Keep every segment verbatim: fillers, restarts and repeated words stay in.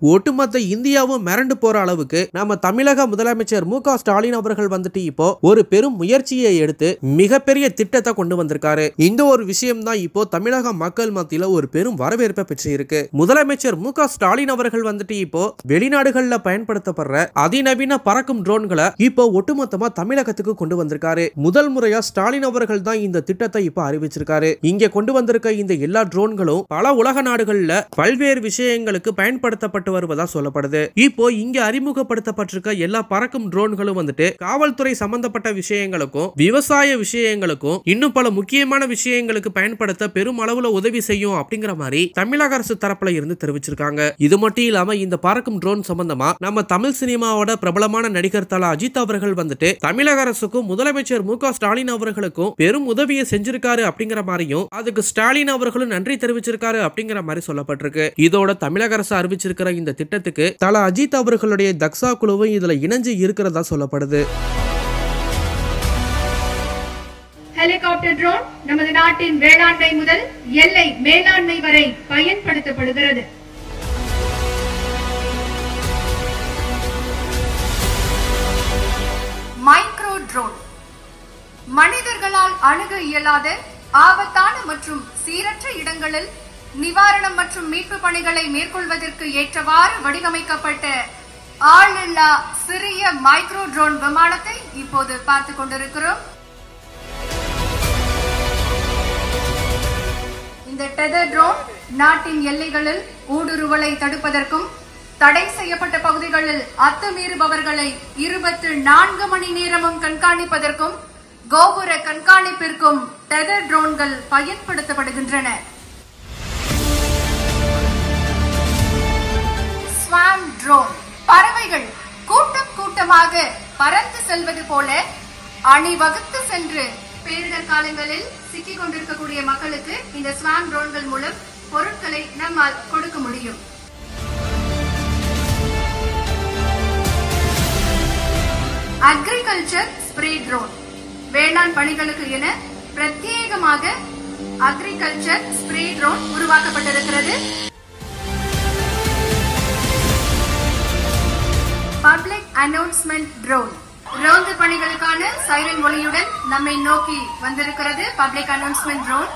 ஒட்டுமொத்த இந்தியாவும் மிரண்டு போற அளவுக்கு நம்ம தமிழக முதலமைச்சர் மு க ஸ்டாலின் அவர்கள் வந்துட்டு இப்போ ஒரு பெரும் முயற்சியை எடுத்து மிகப்பெரிய திட்டத்தை கொண்டு வந்திருக்காரு. இந்த ஒரு விஷயம் தான் இப்போ தமிழக மக்கள் மத்தியில ஒரு பெரும் வரவேற்பை பெற்று இருக்கு. முதலமைச்சர் மு க ஸ்டாலின் அவர்கள் வந்துட்டு இப்போ வெளிநாடுகள்ல பயன்படுத்தப்படுற அதிநவீன பறக்கும் ட்ரோன்களை இப்போ ஒட்டுமொத்தமா தமிழகத்துக்கு கொண்டு வந்திருக்காரு. முதல் முறையா ஸ்டாலின் அவர்கள் தான் இந்த திட்டத்தை இப்போ அறிவிச்சிருக்காரு. இங்க கொண்டு வந்திருக்க இந்த எல்லா ட்ரோன்களும் பல உலக நாடுகள்ல பல்வேறு விஷயங்களுக்கு பயன்படுத்தப்பட்டு வருவதா சொல்லப்படுது. இப்போ இங்க அறிமுகப்படுத்தப்பட்டிருக்க எல்லா பறக்கும் ட்ரோன்களும் வந்துட்டு காவல்துறை சம்பந்தப்பட்ட விஷயங்களுக்கும் விவசாய விஷயங்களுக்கும் இன்னும் பல முக்கியமான விஷயங்களுக்கு பயன்படுத்த பெரும் அளவுல உதவி செய்யும் அப்படிங்கிற மாதிரி தமிழக அரசு தரப்புல இருந்து தெரிவிச்சிருக்காங்க. இது மட்டும் இல்லாம இந்த பறக்கும் ட்ரோன் சம்பந்தமா நம்ம தமிழ் சினிமாவோட பிரபலமான நடிகர் தல அஜித் அவர்கள் வந்துட்டு தமிழக அரசுக்கும் முதலமைச்சர் மு க ஸ்டாலின் அவர்களுக்கும் பெரும் உதவியை செஞ்சிருக்காரு அப்படிங்கிற மாதிரியும் அதுக்கு ஸ்டாலின் அவர்களும் நன்றி தெரிவிச்சிருக்காரு அப்படிங்கிற மாதிரி சொல்லப்பட்டிருக்கு. இதோட தமிழக அரசு அறிவிச்சிருக்கிற இந்த திட்டத்துக்கு தல அஜித் அவர்களுடைய தக்ஸா குழுவும் இதுல இணைஞ்சு இருக்கிறதா சொல்லப்படுது. ஹெலிகாப்டர் ட்ரோன் நமது நாட்டின் வேளாண்மை முதல் எல்லை மேலாண்மை வரை பயன்படுத்தப்படுகிறது. மைக்ரோ ட்ரோன் மனிதர்களால் அணுக இயலாத ஆபத்தான மற்றும் சீரற்ற இடங்களில் நிவாரணம் மற்றும் மீட்பு பணிகளை மேற்கொள்வதற்கு ஏற்றவாறு வடிவமைக்கப்பட்ட ஆளில்லா சிறிய மைக்ரோ ட்ரோன் விமானத்தை இப்போது பார்த்துக் கொண்டிருக்கிறோம். இந்த டெதர் ட்ரோன் நாட்டின் எல்லைகளில் ஊடுருவலை தடுப்பதற்கும் தடை செய்யப்பட்ட பகுதிகளில் அத்துமீறுபவர்களை இருபத்தி நான்கு மணி நேரமும் கண்காணிப்பதற்கும் கோபுர கண்காணிப்பிற்கும் டெதர் ட்ரோன்கள் பயன்படுத்தப்படுகின்றன. ஸ்வாம் ட்ரோன் பறவைகள் கூட்டம் கூட்டமாக பறந்து செல்வது போல அணிவகுத்து சென்று பேரிடர் காலங்களில் சிக்கிக் கொண்டிருக்கக்கூடிய மக்களுக்கு இந்த ஸ்வாம் ட்ரோன்கள் மூலம் பொருட்களை நம்மால் கொடுக்க முடியும். அக்ரிகல்ச்சர் ஸ்ப்ரே ட்ரோன் வேளாண் பணிகளுக்கு என பிரத்யேகமாக அக்ரிகல்ச்சர் ஸ்ப்ரே ட்ரோன் உருவாக்கப்பட்டிருக்கிறது. பப்ளிக் அனௌன்ஸ்மெண்ட் ட்ரோன் ரோந்து பணிகளுக்கான சைரன் ஒலியுடன் நம்மை நோக்கி வந்திருக்கிறது. Public announcement drone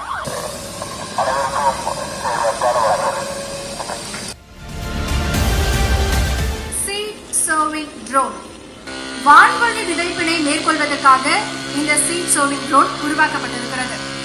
seed sowing drone வான்வழி விதைப்பினை மேற்கொள்வதற்காக இந்த சீட் சோவிங் ட்ரோன் உருவாக்கப்பட்டிருக்கிறது.